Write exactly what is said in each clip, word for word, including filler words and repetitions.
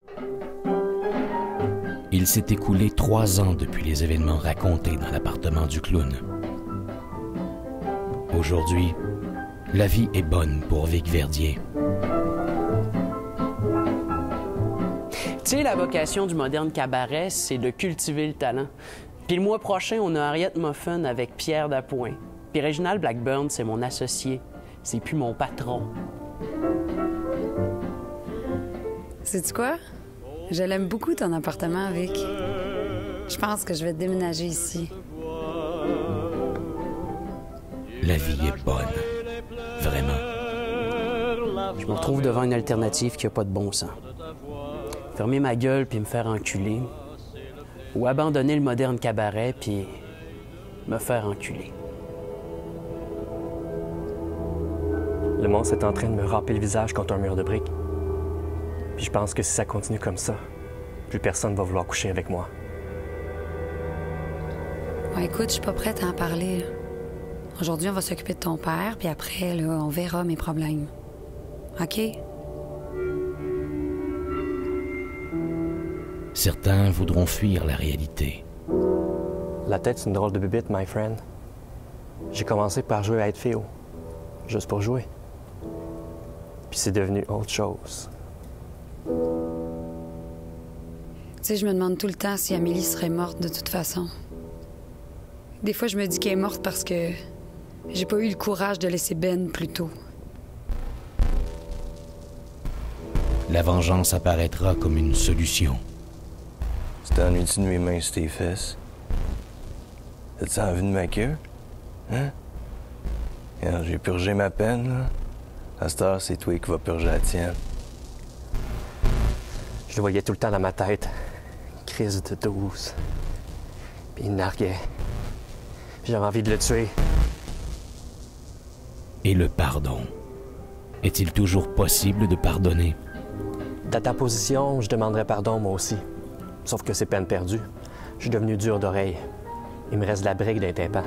Il s'est écoulé trois ans depuis les événements racontés dans l'appartement du clown. Aujourd'hui, la vie est bonne pour Vic Verdier. Tu sais, la vocation du moderne cabaret, c'est de cultiver le talent. Puis le mois prochain, on a Harriet Muffin avec Pierre Dapoin. Puis Réginald Blackburn, c'est mon associé. C'est plus mon patron. Sais-tu quoi? Je l'aime beaucoup, ton appartement, Vic. Je pense que je vais déménager ici. La vie est bonne. Vraiment. Je me retrouve devant une alternative qui n'a pas de bon sens. Fermer ma gueule puis me faire enculer. Ou abandonner le moderne cabaret puis me faire enculer. Le monstre est en train de me râper le visage contre un mur de briques. Puis je pense que si ça continue comme ça, plus personne va vouloir coucher avec moi. Bon, écoute, je suis pas prête à en parler. Aujourd'hui, on va s'occuper de ton père, puis après, là, on verra mes problèmes. OK? Certains voudront fuir la réalité. La tête, c'est une drôle de bébite, my friend. J'ai commencé par jouer à être Féo, juste pour jouer. Puis c'est devenu autre chose. Tu sais, je me demande tout le temps si Amélie serait morte de toute façon. Des fois, je me dis qu'elle est morte parce que j'ai pas eu le courage de laisser Ben plus tôt. La vengeance apparaîtra comme une solution. Tu t'ennuies-tu de mes mains sur tes fesses? As-tu envie de ma queue? Hein? Regarde, j'ai purgé ma peine, là. À cette heure, c'est toi qui vas purger la tienne. Je le voyais tout le temps dans ma tête. Crise de douze. Puis il narguait. J'avais envie de le tuer. Et le pardon. Est-il toujours possible de pardonner? Dans ta position, je demanderais pardon, moi aussi. Sauf que c'est peine perdue. Je suis devenu dur d'oreille. Il me reste de la brique d'un tympan.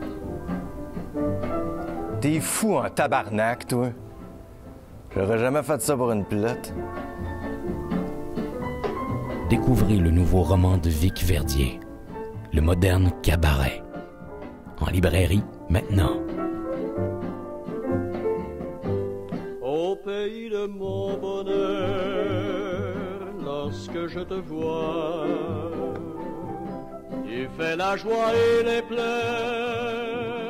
T'es fou en tabarnak, toi. J'aurais jamais fait ça pour une pilote. Découvrez le nouveau roman de Vic Verdier, Le moderne cabaret. En librairie, maintenant. Au pays de mon bonheur, lorsque je te vois, tu fais la joie et les pleurs.